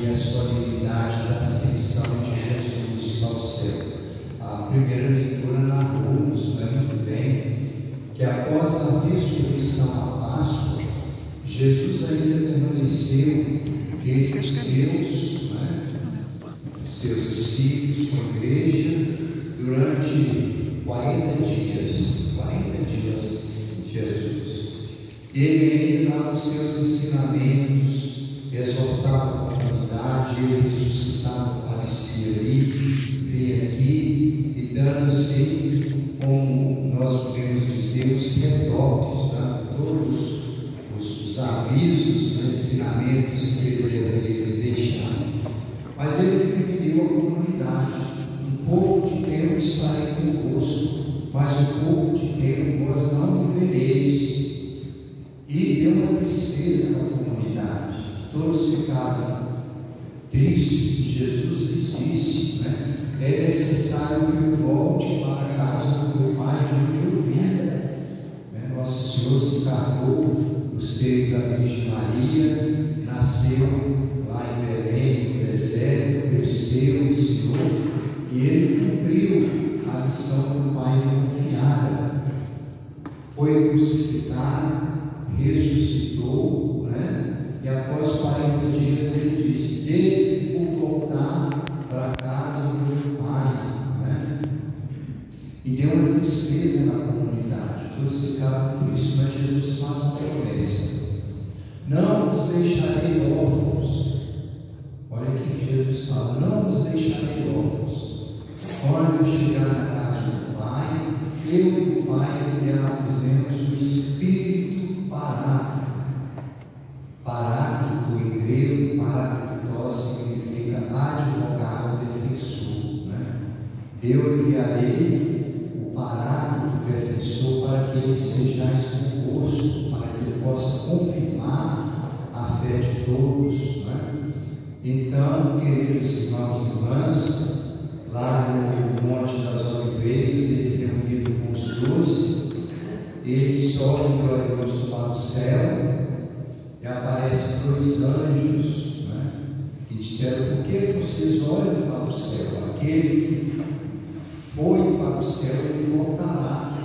e a solenidade da ascensão de Jesus ao céu. A primeira leitura narrou-nos muito bem que após a ressurreição à Páscoa, Jesus ainda permaneceu entre os seus discípulos, com a igreja, durante 40 dias de Jesus. E ele ainda dava os seus ensinamentos, exortava a comunidade, ele ressuscitava, aparecia ali, veio aqui e dando assim, como nós podemos dizer, os retoques, todos os avisos, os ensinamentos que ele deveria deixar. Mas ele preferiu a comunidade. Um pouco de tempo estarei convosco, mas um pouco de tempo vós não me vereis. E deu uma tristeza na comunidade. Todos ficaram tristes. Jesus lhes disse, é necessário que eu volte para a casa do meu Pai, de onde eu vim. Nosso Senhor se encarnou no seio da Virgem Maria, nasceu lá em Belém, no deserto, cresceu, ensinou, e ele cumpriu a missão que o Pai lhe confiara. Foi crucificado, ressuscitou, e após 40 dias ele disse: devo voltar para a casa do meu Pai, e deu uma tristeza na comunidade. Todos ficaram tristes, mas Jesus faz uma promessa: não vos deixarei órfãos. Olha aqui que Jesus fala: não vos deixarei órfãos. Quando eu chegar na casa do Pai, eu e o Pai enviaremos o Espírito Paráclito em grego, paráclitos significa advogado, defensor. Eu enviarei o Paráclito, defensor, para que ele sejais convosco, para que ele possa confirmar a fé de todos. Então, queridos irmãos e irmãs, lá no Monte das Oliveiras, ele reunido com os 12, ele sobe glorioso para o céu e aparecem 2 anjos, que disseram: por que vocês olham para o céu? Aquele que foi para o céu, ele voltará.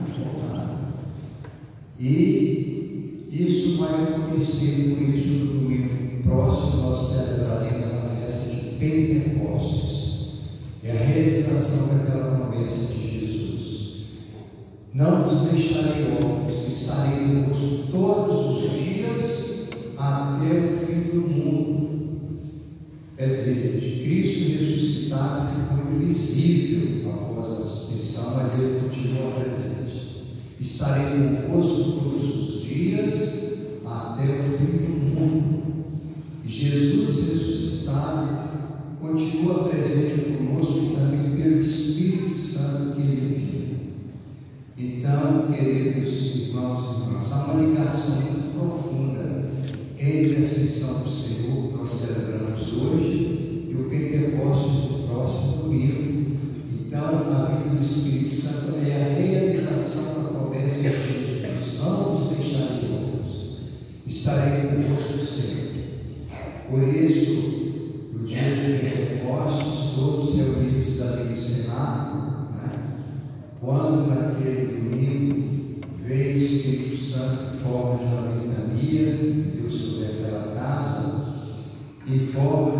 E isso vai acontecer. Por isso, no domingo próximo nós celebraremos a festa de Pentecostes. É a realização daquela promessa de Jesus: não vos deixarei órfãos, estarei convosco todos os dias até o fim do mundo. Quer dizer, de Cristo ressuscitado ficou invisível após a ascensão, mas ele continua presente. Estarei convosco todos os dias até o fim do mundo. E Jesus ressuscitado continua presente conosco e também pelo Espírito Santo que ele envia. Então, queridos irmãos e irmãs, há uma ligação muito profunda entre a ascensão do Senhor que nós celebramos hoje e o Pentecostes do próximo domingo. Então, a vida do Espírito Santo é a realização da promessa de Jesus: não vos deixarei órfãos, estarei convosco sempre. Por isso, no dia de Pentecostes, todos reunidos ali no Senado, quando naquele domingo veio o Espírito Santo em forma de uma ventania que deu sobre aquela casa, em forma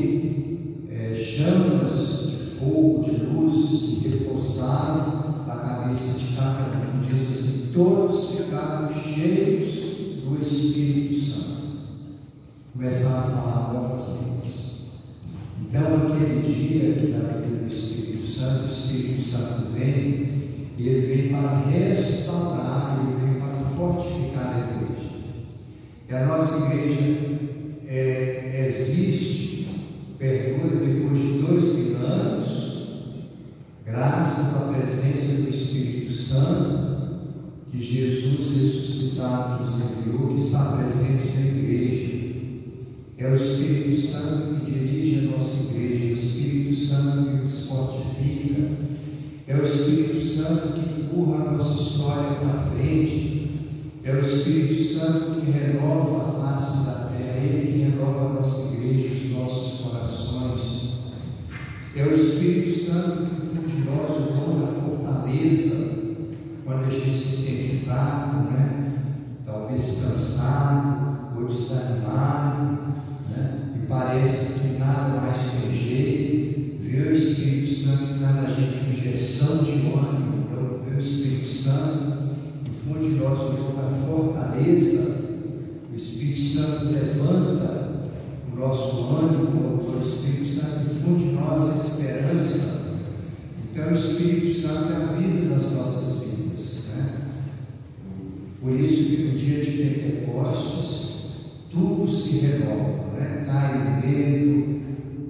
de chamas de fogo, de luzes que repousaram na cabeça de cada um. Diz assim: todos ficaram cheios do Espírito Santo, começaram a falar novas línguas. Então, aquele dia da vida do Espírito Santo, o Espírito Santo vem, e ele vem para restaurar, ele vem para fortificar a igreja. E a nossa igreja existe, perdura depois de 2000 anos, graças à presença do Espírito Santo, que Jesus ressuscitado nos enviou, que está presente na igreja. É o Espírito Santo que dirige a nossa igreja, é o Espírito Santo que nos fortifica, é o Espírito Santo que empurra a nossa história para frente, é o Espírito Santo que renova a face da terra, é Ele que renova a nossa igreja, os nossos o Espírito Santo que funde nós o dom da fortaleza, quando a gente se sente fraco, né? Talvez cansado ou desanimado, né? E parece que nada mais tem jeito. Vê o Espírito Santo que dá na gente uma injeção de ânimo. Então, vê o Espírito Santo que funde nós o dom da fortaleza. O Espírito Santo levanta o nosso ânimo. O Espírito Santo infunde em nós a esperança. Então o Espírito Santo é a vida das nossas vidas, né? Por isso que no dia de Pentecostes tudo se renova, né? Cai o medo,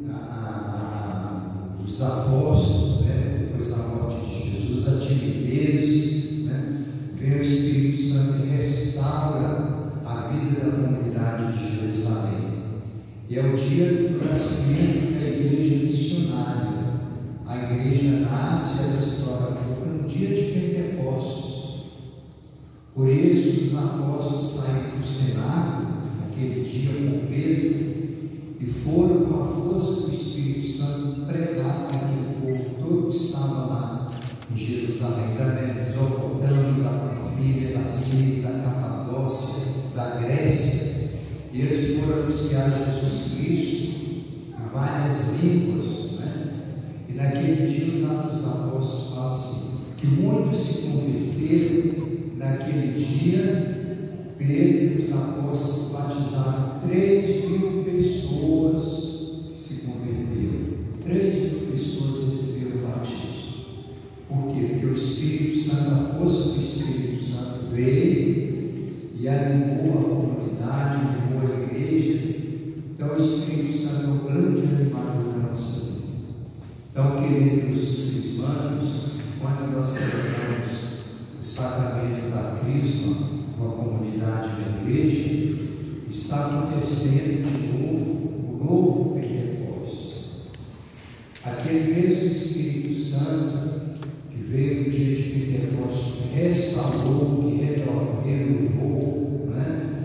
os apóstolos, né? Depois da morte de Jesus, a timidez, né? Vem o Espírito Santo e restaura a vida da comunidade de Jerusalém. E é o dia do nascimento da igreja missionária. A igreja nasce, ela se torna pública no dia de Pentecostes. Por isso os apóstolos saíram do cenáculo naquele dia com Pedro e foram com a força do Espírito Santo pregar para aquele povo todo que estava lá em Jerusalém, da Mesopotâmia, da Panfilha, da Síria, da Capadócia, da Grécia. E eles foram anunciar Jesus Cristo em várias línguas, né? E naquele dia os apóstolos falam assim, que muitos se converteram. Naquele dia, Pedro e os apóstolos batizaram 3.000 pessoas que se converteram. 3.000 pessoas receberam o batismo. Por quê? Porque o Espírito Santo, a força do Espírito Santo veio e animou a comunidade, animou a igreja. Então o Espírito Santo é o grande animador da nossa vida. Então, queridos irmãos, quando nós celebramos o sacramento da Crisma com a comunidade da igreja, está acontecendo de novo o novo Pentecostes. Aquele mesmo Espírito Santo que veio no dia de Pentecostes, que restaurou, que renovou, né?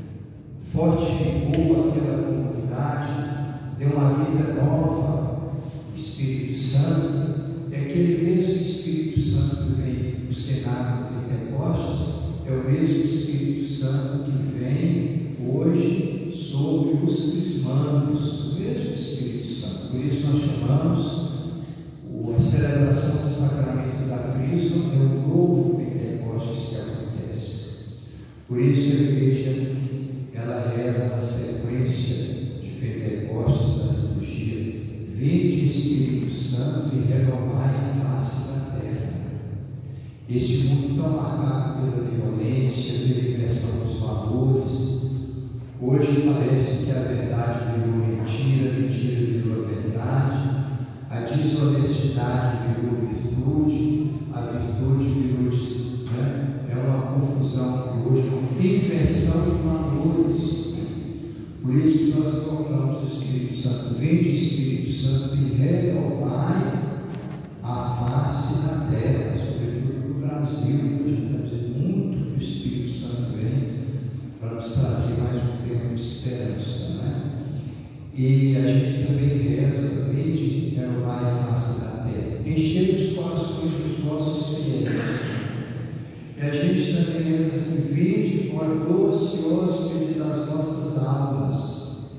Fortificou aquela comunidade, deu uma vida nova. O Espírito Santo é aquele mesmo Espírito Santo que vem no cenário do Pentecostes, é o mesmo Espírito Santo que vem hoje sobre os crismandos, o mesmo Espírito Santo. Por isso nós chamamos a celebração do sacramento da Crisma, é o novo Pentecostes que acontece. Por isso a igreja, ela reza na sequência de Pentecostes da liturgia: vinde Espírito Santo e renovai a face da terra. Este mundo tão marcado pela violência, pela inversão dos valores, hoje parece que a verdade virou mentira, a mentira virou a verdade, a desonestidade virou virtude, a virtude virou, né? É uma confusão hoje, uma inversão de valores. Por isso que nós colocamos o Espírito Santo, vinde Espírito Santo e renovai a face da terra, sobretudo no Brasil. A gente está dizendo muito que o Espírito Santo vem para nos trazer mais um tempo de esperança, né? E a gente também reza, vinde e renovai a face da terra, enchei os corações dos nossos fiéis. E a gente também reza assim, vinde, ó doce hóspede das nossas almas.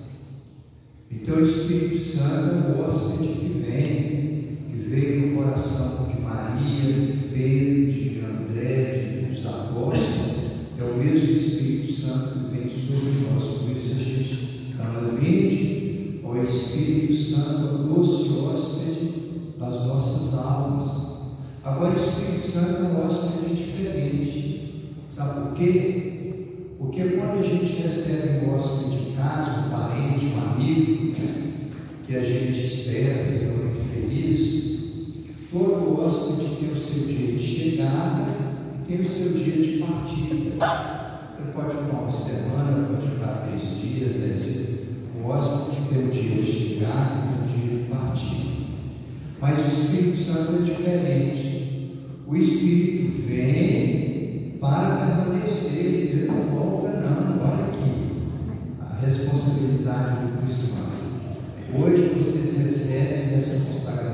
Então o Espírito Santo é o hóspede que veio no coração de Maria, de Pedro, de André, dos apóstolos. É o mesmo Espírito Santo que vem sobre nós. Por isso a gente fala, vinde, ó Espírito Santo, o doce hóspede das nossas almas. Agora o Espírito Santo é um hóspede diferente. Sabe por quê? Porque quando a gente recebe um hóspede de casa, um parente, um amigo, que a gente espera, fica muito feliz, todo hóspede tem o seu dia de chegada e tem o seu dia de partida. Ele pode ficar uma semana, pode ficar 3 dias, 10 dias. O hóspede tem o dia de chegada e o dia de partida. Mas o Espírito Santo é diferente. O Espírito vem para permanecer, ele não volta não. Olha aqui a responsabilidade do cristão. Hoje vocês recebem essa consagração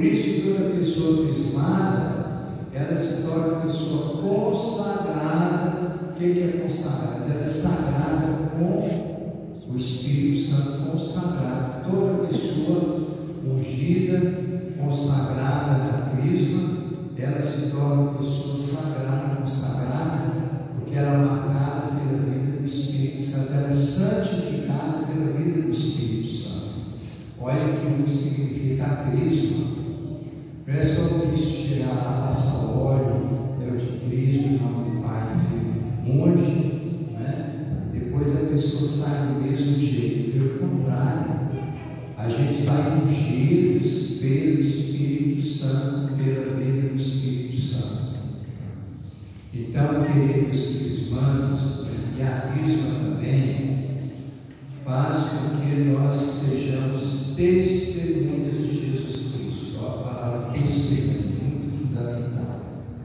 Por isso, toda pessoa crismada, ela se torna pessoa consagrada. O que é consagrada? Ela é sagrada com o Espírito Santo, consagrada. Toda pessoa ungida, consagrada na crisma, ela se torna uma pessoa sagrada, consagrada, porque ela é marcada pela vida do Espírito Santo, ela é santificada pela vida do Espírito Santo. Olha o que significa a crisma. Não é só o Cristo chegar lá, passar óleo, é o de Cristo, em nome do Pai, Filho, monge, né? Depois a pessoa sai do mesmo jeito. Pelo contrário, a gente sai ungidos pelo Espírito Santo, pela vida do Espírito Santo. Então, queridos crismanos, e a crisma também faz com que nós sejamos testemunhas de Jesus Cristo. A palavra testemunha é muito fundamental.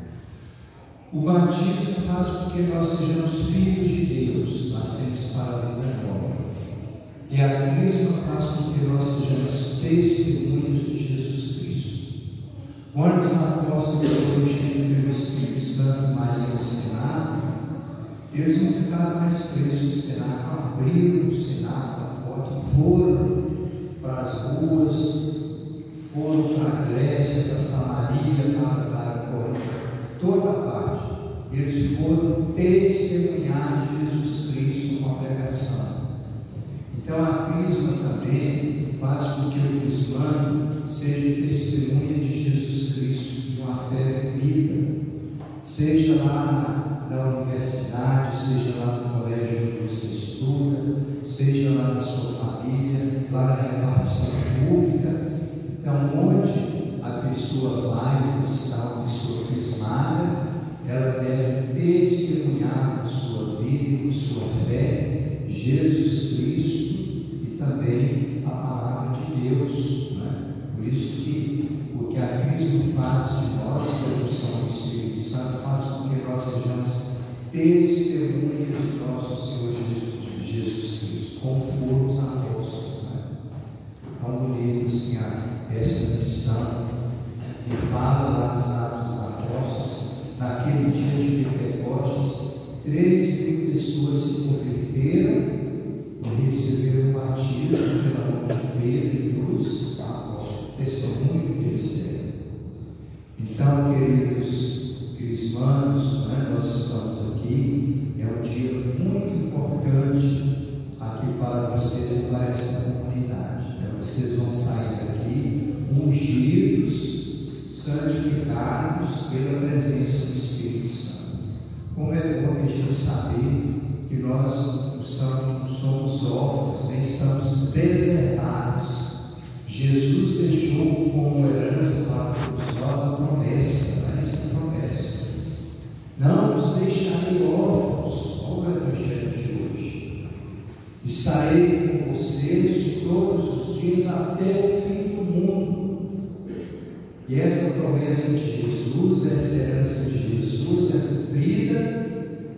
O batismo faz com que nós sejamos filhos de Deus, nascemos para a vida nova. E a crisma faz com que nós sejamos testemunhas de Jesus Cristo. Quando os apóstolos foram cheios pelo Espírito Santo, Maria no cenáculo, eles não ficaram mais presos no cenáculo, abriram o cenáculo, a porta, foram para as ruas, foram para a Grécia, para Samaria, para Corinto, toda a parte. Eles foram testemunhar de Jesus Cristo com a pregação. Então a crisma também faz com que o crismano seja testemunha de Jesus Cristo, de uma fé vivida, seja lá na universidade, seja lá no colégio onde você estuda, seja lá na sua família, lá na repartição pública. Então, onde a pessoa vai, está uma pessoa crismada, ela deve testemunhar com sua vida e com sua fé Jesus Cristo e também a palavra de Deus, né? Por isso que o que a crisma faz de nós, a unção do Espírito Santo, faz com que nós sejamos testemunhas de nosso Senhor Jesus Cristo, como foram os apóstolos, né? Como eles assim, essa missão, e fala lá nos Atos dos Apóstolos, naquele dia de Pentecostes, 3.000 pessoas se converteram e receberam o batismo pela mão de Pedro e Cruz, testemunho que eles deram. Então, queridos crismanos, né, nós estamos aqui, é um dia muito importante aqui para vocês e para esta comunidade. Né? Vocês vão sair daqui ungidos, santificados pela presença do Espírito Santo. Como é bom a gente saber que nós somos órfãos, nem estamos deserdados. Jesus deixou como herança para todos nós a promessa, essa promessa: não nos deixarei órfãos. Olha o Evangelho de hoje. Estarei com vocês todos os dias até o fim do mundo. E essa promessa de Jesus, essa herança de Jesus é cumprida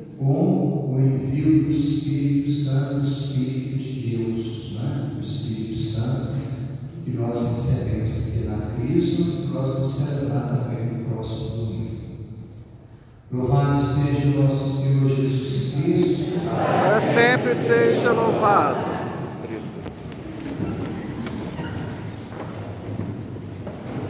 com o envio do Espírito Santo, do Espírito de Deus, né? O Espírito Santo que nós recebemos aqui na Cristo, que nós vamos celebrar também no próximo domingo. Louvado seja o nosso Senhor Jesus Cristo. Para sempre seja louvado.